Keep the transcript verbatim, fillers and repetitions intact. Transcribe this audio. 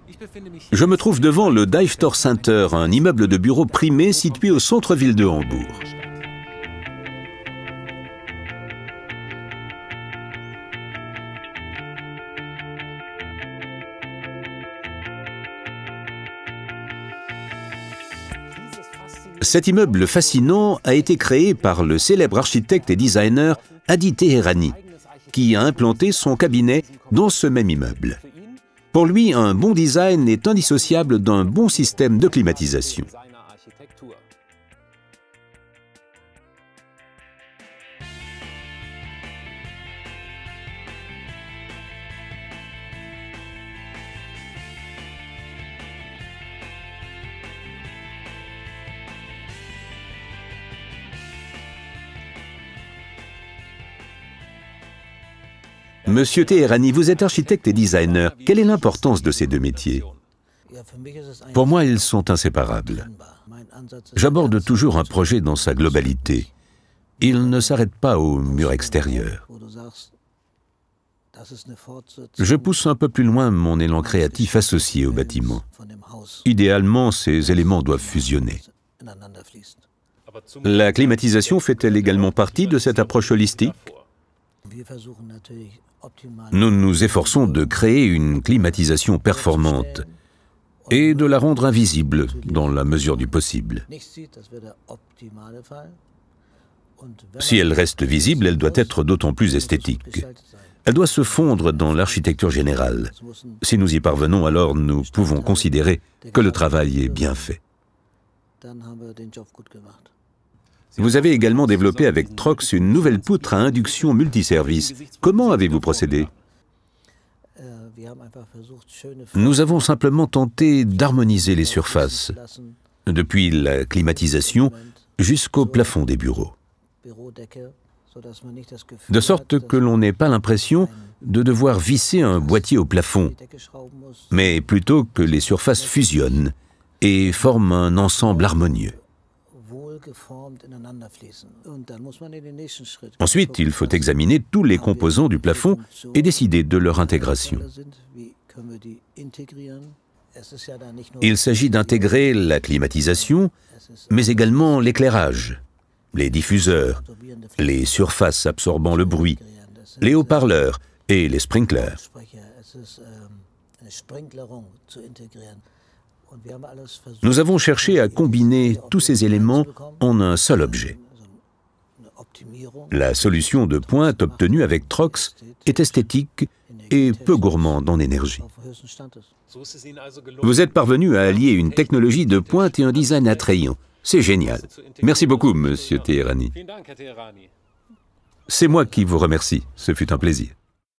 Je me trouve devant le Divestor Center, un immeuble de bureaux primé situé au centre-ville de Hambourg. Cet immeuble fascinant a été créé par le célèbre architecte et designer Hadi Teherani, qui a implanté son cabinet dans ce même immeuble. Pour lui, un bon design est indissociable d'un bon système de climatisation. Monsieur Teherani, vous êtes architecte et designer. Quelle est l'importance de ces deux métiers? Pour moi, ils sont inséparables. J'aborde toujours un projet dans sa globalité. Il ne s'arrête pas au mur extérieur. Je pousse un peu plus loin mon élan créatif associé au bâtiment. Idéalement, ces éléments doivent fusionner. La climatisation fait-elle également partie de cette approche holistique? Nous nous efforçons de créer une climatisation performante et de la rendre invisible dans la mesure du possible. Si elle reste visible, elle doit être d'autant plus esthétique. Elle doit se fondre dans l'architecture générale. Si nous y parvenons, alors nous pouvons considérer que le travail est bien fait. Vous avez également développé avec Trox une nouvelle poutre à induction multiservice. Comment avez-vous procédé? Nous avons simplement tenté d'harmoniser les surfaces, depuis la climatisation jusqu'au plafond des bureaux, de sorte que l'on n'ait pas l'impression de devoir visser un boîtier au plafond, mais plutôt que les surfaces fusionnent et forment un ensemble harmonieux. Ensuite, il faut examiner tous les composants du plafond et décider de leur intégration. Il s'agit d'intégrer la climatisation, mais également l'éclairage, les diffuseurs, les surfaces absorbant le bruit, les haut-parleurs et les sprinklers. Nous avons cherché à combiner tous ces éléments en un seul objet. La solution de pointe obtenue avec Trox est esthétique et peu gourmande en énergie. Vous êtes parvenu à allier une technologie de pointe et un design attrayant. C'est génial. Merci beaucoup, Monsieur Teherani. C'est moi qui vous remercie. Ce fut un plaisir.